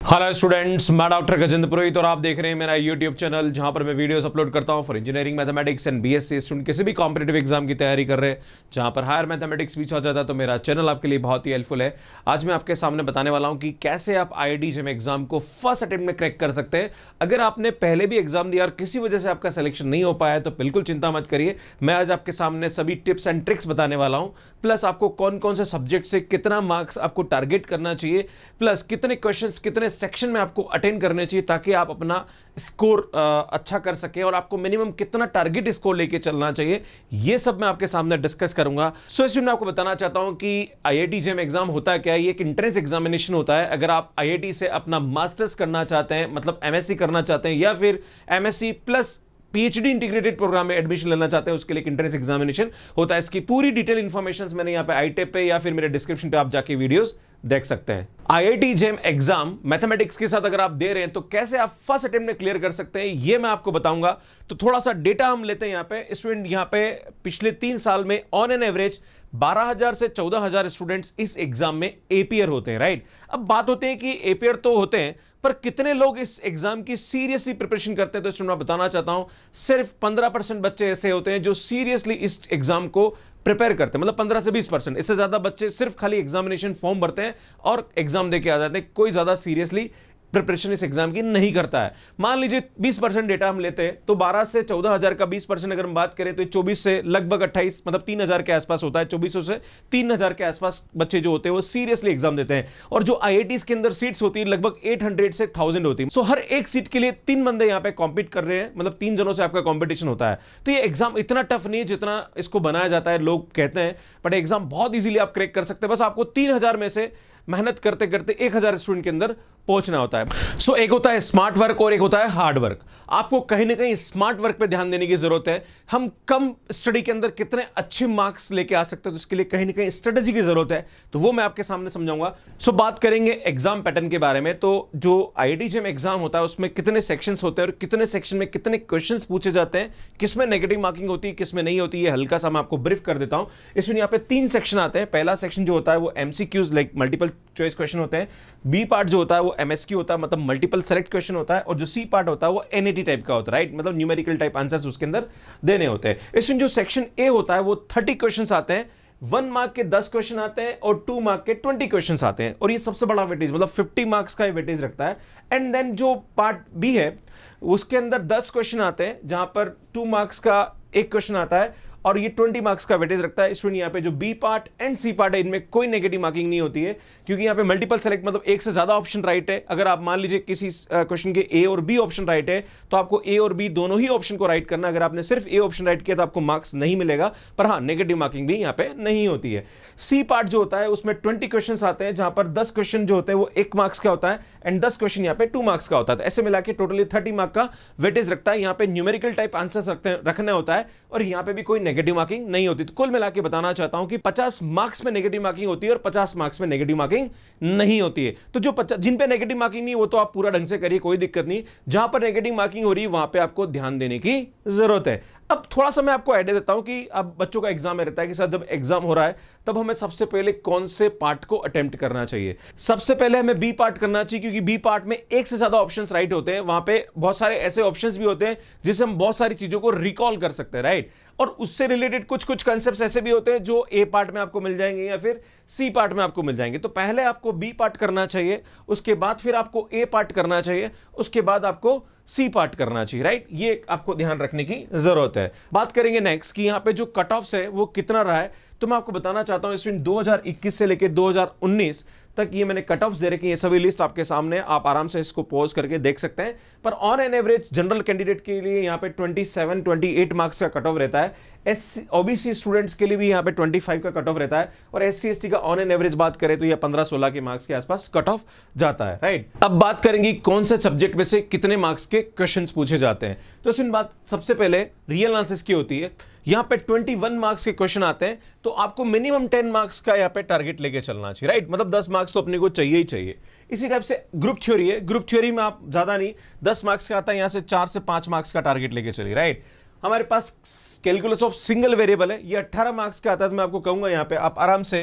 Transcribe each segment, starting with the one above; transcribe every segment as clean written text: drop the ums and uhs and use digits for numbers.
Hello students, मैं doctor Gajendra Purohit और आप देख रहे हैं मेरा यूट्यूब चैनल जहां पर मैं वीडियोस अपलोड करता हूं for engineering mathematics and BSc student किसी भी कॉम्पिटिटिव एग्जाम की तैयारी कर रहे हैं जहां पर हायर मैथमेटिक्स भी चल जाता है तो मेरा चैनल आपके लिए बहुत ही हेल्पफुल है। आज मैं आपके सामने बताने वाला हूं कि कैसे आप आईआईटी जेईई एग्जाम को फर्स्ट अटेम्प्ट में क्रैक कर सकते हैं। अगर आपने पहले भी एग्जाम दिया और किसी वजह से आपका सिलेक्शन नहीं हो पाया तो बिल्कुल चिंता मत करिए, मैं आज आपके सामने सभी टिप्स एंड ट्रिक्स बताने वाला हूं। प्लस आपको कौन कौन से सब्जेक्ट से कितना मार्क्स आपको टारगेट करना चाहिए, प्लस कितने क्वेश्चन कितने सेक्शन में आपको अटेंड करने चाहिए ताकि आप अपना स्कोर अच्छा कर सकें और आपको मिनिमम कितना टारगेट स्कोर लेके चलना चाहिए, ये सब मैं आपके सामने डिस्कस करूंगा। सो इसमें मैं आपको बताना चाहता हूं कि आईआईटी जेईई एग्जाम होता क्या है। ये एक एंट्रेंस एग्जामिनेशन होता है। अगर आप आईआईटी से अपना मास्टर्स करना चाहते हैं, मतलब एमएससी करना चाहते हैं या फिर MSc plus PhD integrated program में एडमिशन लेना चाहते हैं, उसके लिए एंट्रेंस एग्जामिनेशन होता है। इसकी पूरी डिटेल इंफॉर्मेशन मैंने यहाँ पे आईटेप पे या फिर मेरे डिस्क्रिप्शन पे आप जाके वीडियोस देख सकते हैं। आईआईटी जेईई एग्जाम मैथमेटिक्स के साथ अगर आप दे रहे हैं तो कैसे आप फर्स्ट अटेम्प्ट में क्लियर कर सकते हैं ये मैं आपको बताऊंगा। तो थोड़ा सा डेटा हम लेते हैं। यहाँ पे स्टूडेंट यहाँ पे पिछले 3 साल में ऑन एन एवरेज 12,000 से 14,000 स्टूडेंट्स इस एग्जाम में एपीयर होते हैं, राइट। अब बात होती है कि एपीयर तो होते हैं पर कितने लोग इस एग्जाम की सीरियसली प्रिपरेशन करते हैं, तो इसमें मैं बताना चाहता हूं सिर्फ 15% बच्चे ऐसे होते हैं जो सीरियसली इस एग्जाम को प्रिपेयर करते हैं। मतलब 15 से 20%, इससे ज्यादा बच्चे सिर्फ खाली एग्जामिनेशन फॉर्म भरते हैं और एग्जाम देके आ जाते हैं। कोई ज्यादा सीरियसली प्रिपरेशन इस एग्जाम की नहीं करता है। मान लीजिए 20% डेटा हम लेते हैं तो 12 से 14,000 का 20% अगर हम बात करें तो 24 से लगभग 28 मतलब 3,000 के आसपास होता है। 2400 से 3,000 के आसपास बच्चे जो होते हैं वो सीरियसली एग्जाम देते हैं। और जो आईआईटीज के अंदर सीट्स होती है लगभग 800 से 1000 होती है। सो हर एक सीट के लिए 3 बंदे यहाँ पे कॉम्पीट कर रहे हैं, मतलब 3 जनों से आपका कॉम्पिटिशन होता है। तो ये एग्जाम इतना टफ नहीं है जितना इसको बनाया जाता है, लोग कहते हैं। बट एग्जाम बहुत इजीली आप क्रैक कर सकते हैं। बस आपको 3,000 में से मेहनत करते करते 1,000 स्टूडेंट के अंदर पहुंचना होता है। सो एक होता है स्मार्ट वर्क और एक होता है हार्ड वर्क। आपको कहीं ना कहीं स्मार्ट वर्क पे ध्यान देने की जरूरत है। हम कम स्टडी के अंदर कितने अच्छे मार्क्स लेके आ सकते हैं तो उसके लिए कहीं ना कहीं स्ट्रेटेजी की जरूरत है, तो वो मैं आपके सामने समझाऊंगा। सो बात करेंगे एग्जाम पैटर्न के बारे में। तो जो आईआईटी जेईई एग्जाम होता है उसमें कितने सेक्शंस होते हैं और कितने सेक्शन में कितने क्वेश्चंस पूछे जाते हैं, किसमें नेगेटिव मार्किंग होती है किसमें नहीं होती है, हल्का सा मैं आपको ब्रीफ कर देता हूं। इसमें यहाँ पे 3 सेक्शन आते हैं। पहला सेक्शन जो होता है वो MCQs like multiple choice question होते हैं। बी पार्ट जो होता है वो एमएसक्यू होता है, मतलब मल्टीपल सेलेक्ट क्वेश्चन होता है। और जो सी पार्ट होता है वो एनएटी टाइप का होता है, राइट, मतलब न्यूमेरिकल टाइप आंसर्स उसके अंदर देने होते हैं। इसमें जो सेक्शन ए होता है वो 30 क्वेश्चंस आते हैं। 1 मार्क के 10 क्वेश्चन आते हैं और 2 मार्क के 20 क्वेश्चंस आते हैं। और ये सबसे बड़ा वेटेज मतलब 50 मार्क्स का वेटेज रखता है। एंड देन जो पार्ट बी है उसके अंदर 10 क्वेश्चन आते हैं जहां पर 2 मार्क्स का 1 क्वेश्चन आता है और ये 20 मार्क्स का वेटेज रखता है। स्टूडेंट यहाँ पे जो B part and C part है इनमें कोई नेगेटिव मार्किंग नहीं होती है, क्योंकि यहाँ पे मल्टीपल सेलेक्ट मतलब एक से ज्यादा ऑप्शन राइट है। अगर आप मान लीजिए किसी क्वेश्चन के ए और बी ऑप्शन राइट है तो आपको ए और बी दोनों ही ऑप्शन को राइट करना। अगर आपने सिर्फ ए ऑप्शन राइट किया तो आपको मार्क्स नहीं मिलेगा, पर हाँ नेगेटिव मार्किंग भी यहाँ पे नहीं होती है। सी पार्ट जो होता है उसमें 20 क्वेश्चन आते हैं जहां पर 10 क्वेश्चन जो होते हैं वो 1 मार्क्स का होता है एंड 10 क्वेश्चन यहाँ पे 2 मार्क्स का होता है। तो ऐसे मिला के टोटली 30 मार्क का वेटेज रखता है। यहाँ पे न्यूमेरिकल टाइप आंसर रखना होता है और यहाँ पे भी कोई नेगेटिव मार्किंग नहीं होती। तो कुल मिला के बताना चाहता हूं कि 50 मार्क्स में नेगेटिव मार्किंग होती है और 50 मार्क्स में नेगेटिव मार्किंग नहीं होती है। तो जो जिन पे नेगेटिव मार्किंग नहीं वो तो आप पूरा ढंग से करिए, कोई दिक्कत नहीं। जहां पर नेगेटिव मार्किंग हो रही है वहां पे आपको ध्यान देने की जरूरत है। अब थोड़ा सा मैं आपको आइडिया देता हूं कि अब बच्चों का एग्जाम में रहता है कि सर जब एग्जाम हो रहा है तब हमें सबसे पहले कौन से पार्ट को अटेम्प्ट करना चाहिए। सबसे पहले हमें बी पार्ट करना चाहिए, क्योंकि बी पार्ट में एक से ज्यादा ऑप्शंस राइट होते हैं। वहां पे बहुत सारे ऐसे ऑप्शंस भी होते हैं जिससे हम बहुत सारी चीजों को रिकॉल कर सकते हैं, राइट। और उससे रिलेटेड कुछ कुछ कंसेप्ट्स ऐसे भी होते हैं जो ए पार्ट में आपको मिल जाएंगे या फिर सी पार्ट में आपको मिल जाएंगे। तो पहले आपको बी पार्ट करना चाहिए, उसके बाद फिर आपको ए पार्ट करना चाहिए, उसके बाद आपको सी पार्ट करना चाहिए, राइट। ये आपको ध्यान रखने की जरूरत है। बात करेंगे नेक्स्ट कि यहाँ पे जो कट ऑफ्स है वो कितना रहा है। तो मैं आपको बताना चाहता हूं इसमें 2021 से लेकर 2019 तक ये मैंने कट ऑफ्स दे रखे हैं। ये सभी लिस्ट आपके सामने, आप आराम से इसको पॉज करके देख सकते हैं। पर on an average general candidate के लिए यहाँ पे 27-28 मार्क्स का कट ऑफ रहता है। ओबीसी स्टूडेंट्स के लिए भी यहाँ पे 25 का कट ऑफ रहता है। और एससी एसटी का ऑन एन एवरेज बात करें तो ये 15-16 के मार्क्स के आसपास कट ऑफ जाता है, राइट। अब बात करेंगे कौन से सब्जेक्ट में से कितने मार्क्स के क्वेश्चंस पूछे जाते हैं। तो इसमें बात सबसे पहले रियल आंसर्स की होती है। यहां पे 21 मार्क्स के क्वेश्चन आते हैं तो आपको मिनिमम 10 मार्क्स का यहां पे टारगेट लेके चलना चाहिए, राइट। मतलब 10 मार्क्स तो अपने को चाहिए ही चाहिए। इसी टाइप से ग्रुप थ्योरी है। ग्रुप थ्योरी में आप ज्यादा नहीं 10 मार्क्स का आता है, यहां से 4 से 5 मार्क्स का टारगेट लेके चलिए, राइट। हमारे पास कैलकुलस ऑफ सिंगल वेरिएबल है, ये 18 मार्क्स का आता है। तो मैं आपको कहूंगा यहां पे आप आराम से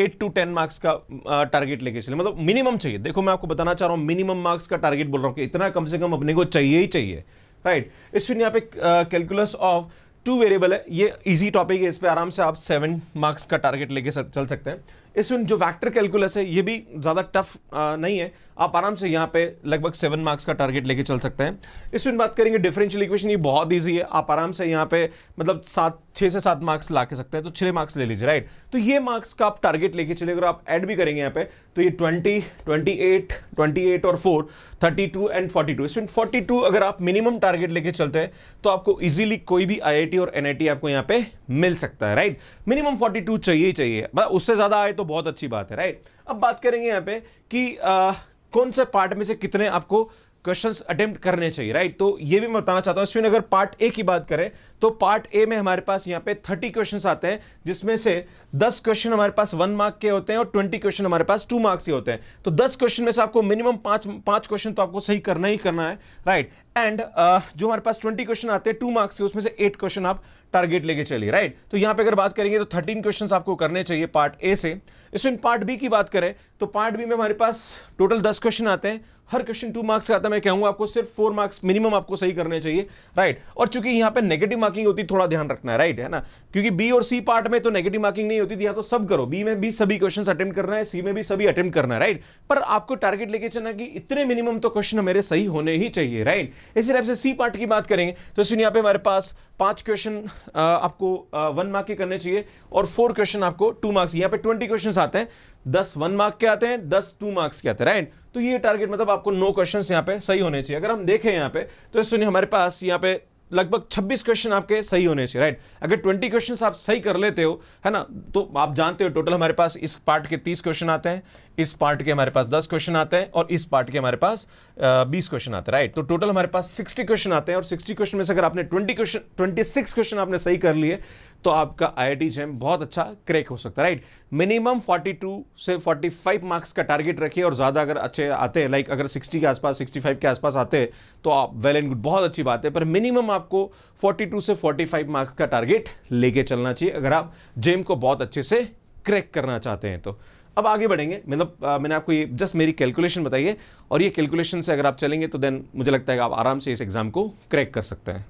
8 to 10 मार्क्स का टारगेट लेके चले, मतलब मिनिमम चाहिए। देखो मैं आपको बताना चाह रहा हूं, मिनिमम मार्क्स का टारगेट बोल रहा हूं कि इतना कम से कम अपने को चाहिए ही चाहिए, राइट। इस यहाँ पे कैलकुलस ऑफ 2 वेरिएबल है, ये इजी टॉपिक है, इस पे आराम से आप 7 मार्क्स का टारगेट लेके चल सकते हैं। इसमें जो वेक्टर कैलकुलस है ये भी ज़्यादा टफ नहीं है, आप आराम से यहाँ पे लगभग 7 मार्क्स का टारगेट लेके चल सकते हैं। इसमें बात करेंगे डिफरेंशियल इक्वेशन, ये बहुत इजी है, आप आराम से यहाँ पे मतलब 6 से 7 मार्क्स ला के सकते हैं, तो 6 मार्क्स ले लीजिए, राइट। तो ये मार्क्स का आप टारगेट लेके चले, अगर आप ऐड भी करेंगे यहाँ पे तो ये 20, 28 और 4, 32 एंड 42। इसमें 42 अगर आप मिनिमम टारगेट लेके चलते हैं तो आपको इजीली कोई भी IIT और NIT आपको यहाँ पे मिल सकता है, राइट। मिनिमम 42 चाहिए ही चाहिए, उससे ज्यादा आए तो बहुत अच्छी बात है, राइट। अब बात करेंगे यहाँ पे कि कौन से पार्ट में से कितने आपको क्वेश्चंस अटेम्प्ट करने चाहिए, राइट। तो ये भी मैं बताना चाहता हूं। इसमें अगर पार्ट ए की बात करें तो पार्ट ए में हमारे पास यहाँ पे 30 क्वेश्चंस आते हैं, जिसमें से 10 क्वेश्चन हमारे पास 1 मार्क के होते हैं और 20 क्वेश्चन हमारे पास 2 मार्क्स के होते हैं। तो 10 क्वेश्चन में से आपको मिनिमम 5 क्वेश्चन तो आपको सही करना ही करना है, राइट। एंड जो हमारे पास 20 क्वेश्चन आते हैं 2 मार्क्स के, उसमें से 8 क्वेश्चन आप टारगेट लेके चलिए, राइट। तो यहां पे अगर बात करेंगे तो 13 क्वेश्चंस आपको करने चाहिए पार्ट ए से। इसमें पार्ट बी की बात करें तो पार्ट बी में हमारे पास टोटल 10 क्वेश्चन आते हैं, हर क्वेश्चन 2 मार्क्स का आता है। मैं कहूंगा आपको सिर्फ 4 मार्क्स मिनिमम आपको सही करने चाहिए, राइट। और चूंकि यहां पे नेगेटिव मार्किंग होती है, थोड़ा ध्यान रखना है, राइट, है ना, क्योंकि बी और सी पार्ट में तो नेगेटिव मार्किंग नहीं होती थी, या तो सब करो, बी में भी सभी क्वेश्चंस अटेम्प्ट करना है, सी में भी सभी अटेम्प्ट करना है, राइट। पर आपको टारगेट लेके चलना कि इतने मिनिमम तो क्वेश्चन मेरे सही होने ही चाहिए, राइट। इसी टाइप से सी पार्ट की बात करेंगे तो इसमें यहाँ पे हमारे पास 5 क्वेश्चन आपको 1 मार्क के करने चाहिए और 4 क्वेश्चन आपको 2 मार्क्स। यहाँ पे 20 क्वेश्चन आते हैं, 10 1 मार्क के आते हैं, 10 2 मार्क्स के आते हैं, राइट। तो ये टारगेट मतलब आपको 9 क्वेश्चंस यहाँ पे सही होने चाहिए। अगर हम देखें यहाँ पे तो इसमें हमारे पास यहाँ पे लगभग 26 क्वेश्चन आपके सही होने चाहिए, राइट। अगर 20 क्वेश्चन आप सही कर लेते हो, है ना, तो आप जानते हो टोटल हमारे पास इस पार्ट के 30 क्वेश्चन आते हैं, इस पार्ट के हमारे पास 10 क्वेश्चन आते हैं और इस पार्ट के हमारे पास 20 क्वेश्चन आते हैं, राइट। तो टोटल हमारे पास 60 क्वेश्चन आते हैं और 60 क्वेश्चन में से अगर आपने 26 क्वेश्चन आपने सही कर लिए तो आपका IIT JEM बहुत अच्छा क्रैक हो सकता है, राइट। मिनिमम 42 से 45 मार्क्स का टारगेट रखिए, और ज्यादा अगर अच्छे आते हैं, लाइक अगर 60 के आसपास 65 के आसपास आते हैं तो आप वेल एंड गुड, बहुत अच्छी बात है। पर मिनिमम आपको 42 से 45 मार्क्स का टारगेट लेके चलना चाहिए अगर आप JEM को बहुत अच्छे से क्रैक करना चाहते हैं। तो अब आगे बढ़ेंगे, मतलब मैंने आपको ये जस्ट मेरी कैलकुलेशन बताई है, और ये कैलकुलेशन से अगर आप चलेंगे तो देन मुझे लगता है कि आप आराम से इस एग्जाम को क्रैक कर सकते हैं।